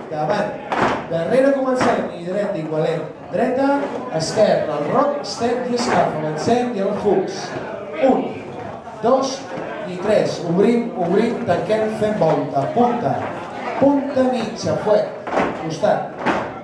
davant, darrere comencem, i dreta igualem, dreta, esquerra, el roc, step i escaf, avancem i el hooks. 1, 2 i 3, obrim, obrim, tanquem, fem volta, punta, punta mitja, fuet, costat,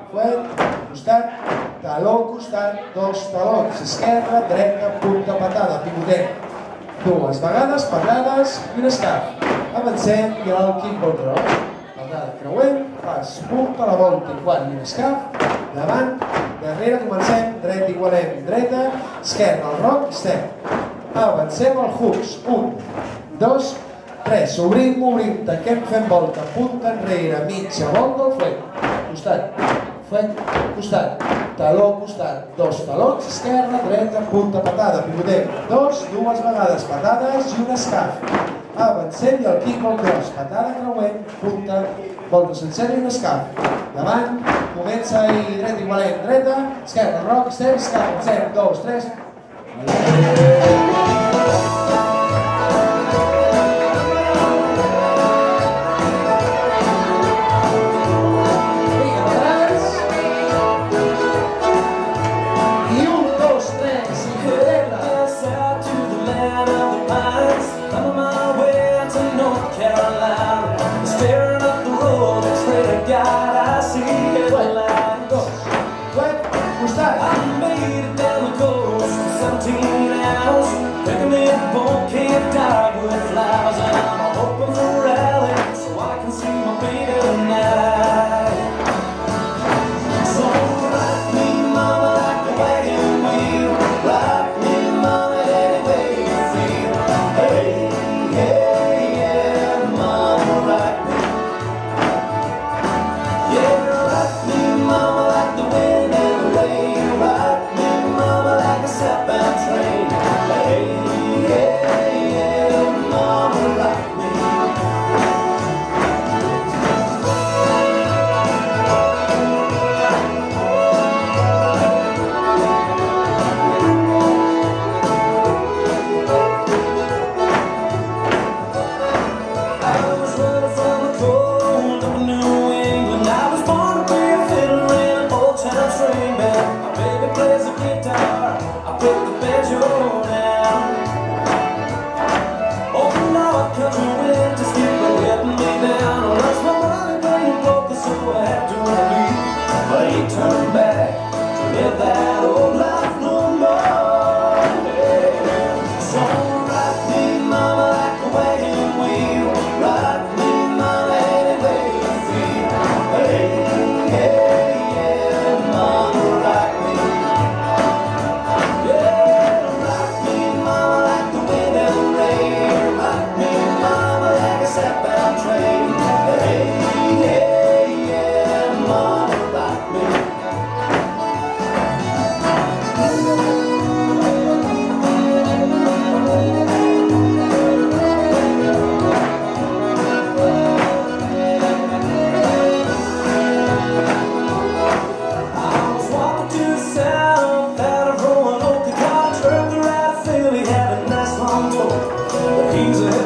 costat, taló, costat, dos talons, esquerra, dreta, punta, patada, pivotem. Dues vegades, patades i un escaf. Avancem i el kickball drop. Patada creuem, pas, punta, la volta i quart i un escaf. Davant, darrere, comencem, dreta, igualem, dreta, esquerra, el roc, step. Avancem al hooks. 1, 2, 3. Obrim, obrim, tanquem, fem volta, punta enrere, mitja, volta al fuet. Costat, fuet, costat, taló, costat, dos talons, esquerra, dreta, punta, patada, pivotem, dues vegades, patades i un escaf. Avancem i el kickball cross, patada, creuem, punta, volta sencera i un escaf. Davant, comença i dreta, igualem, dreta, esquerra, roc, step, escaf, avancem, 2, 3. He's a